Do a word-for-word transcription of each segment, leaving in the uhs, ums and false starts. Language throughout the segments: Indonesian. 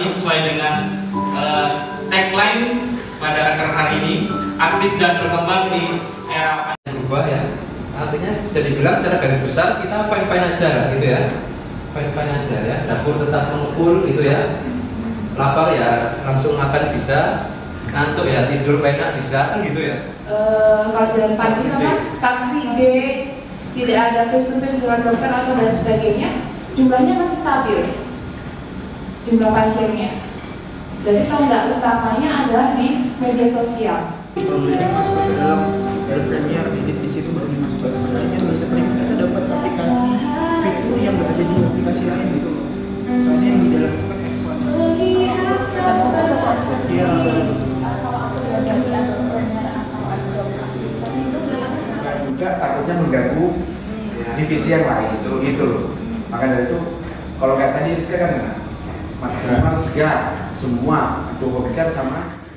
ini sesuai dengan uh, tagline pada raker hari ini, aktif dan berkembang di era berubah ya. Artinya bisa dibilang secara garis besar kita fine-fine aja gitu ya. Fine-fine aja ya. Dapur tetap mengumpul gitu ya. Lapar ya langsung makan bisa. Ngantuk ya tidur enak bisa kan gitu ya. Uh, kalau jalan pagi sama Car Free Day, tidak ada face to face dengan dokter atau dan sebagainya, jumlahnya masih stabil. Jumlah pasiennya. Berarti tonggak utamanya adalah di media sosial. Kalau ini masuk ke dalam Adobe Premiere, edit di situ baru dimasukkan. Makanya bisa sering kita dapat aplikasi fitur yang berada di aplikasi lain gitu. Soalnya yang di dalam itu kan advance. Dan fokus satu aplikasi. Iya. Juga takutnya mengganggu divisi yang lain gitu loh. Maka dari itu kalau kayak tadi Rizka kan maksimal tiga semua difokuskan sama.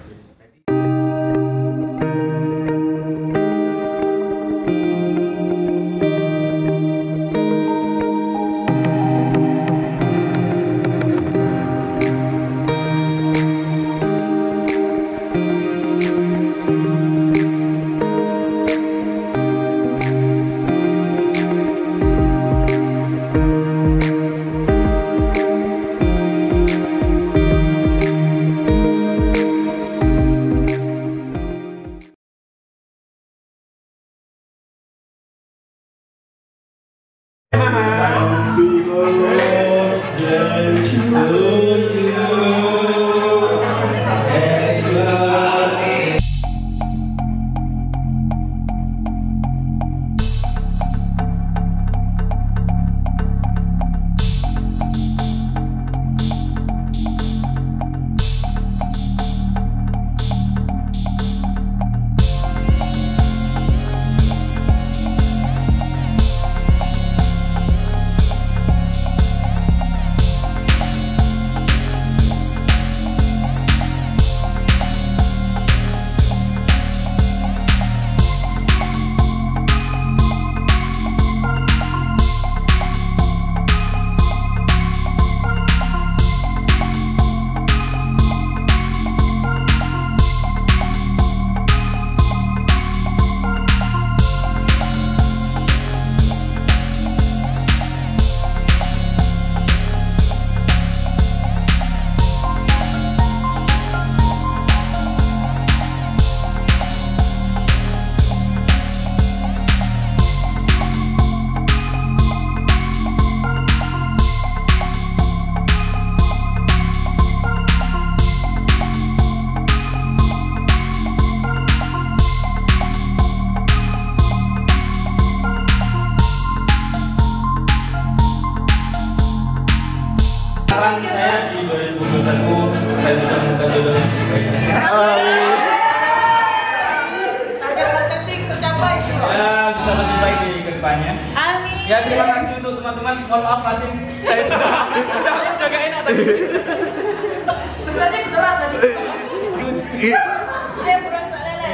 Saya di dua ribu dua puluh satu saya bisa menemukan jodoh yang baik. Target marketing tercapai. Ya bisa lebih baik di kedepannya. Amin. Ya terima kasih untuk teman-teman. Mohon maaf Lasin, saya sudah sudah udah gak enak tadi. Sebenarnya beneran tadi. Dia bukan Mbak Lele.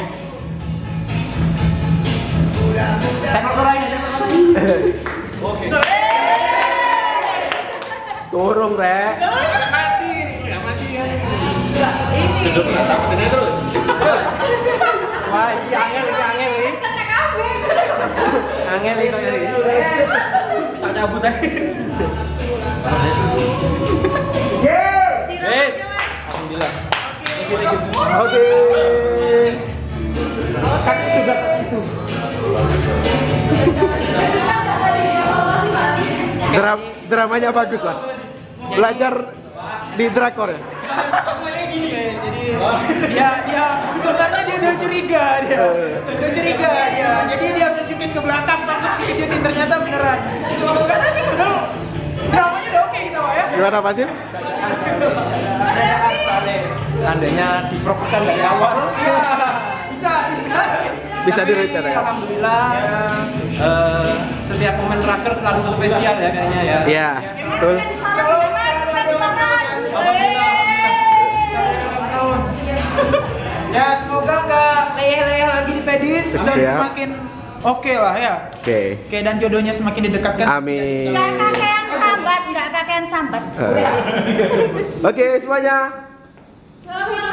Tembak orang ya, tembak orang. Oke. Turun rek. Mati, nggak mati ya. Ini. Duduk takut ini terus. Wah, ini angel ini angel ini. Kena kambing. Angel ini kayak ini. Tak cabut aja. Yes. Yes. Alhamdulillah. Oke. Kasih juga itu. Dram dramanya bagus mas. Belajar di drakor ya. Semuanya gini ya. Jadi dia dia sebenarnya dia udah curiga dia. Udah curiga dia. Jadi dia tunjukin ke belakang takut dikejutin, ternyata beneran. Enggak nangis udah. Dramanya udah oke kita Pak ya. Gimana Pak Sim? Dadakan Saleh. Seandainya diproposkan dari awal. Iya. Bisa bisa. Bisa direncanakan. Alhamdulillah. Eh, setiap momen raker selalu spesial ya kayaknya ya. Iya, betul. Selalu Alhamdulillah. Ya semoga nggak leyeh-leyeh lagi di pedis dan Siap. semakin oke lah ya. Oke. Oke, dan jodohnya semakin didekatkan. Amin. Nggak kakean sambat, nggak kakean sambat. sambat. Oke semuanya. Selamat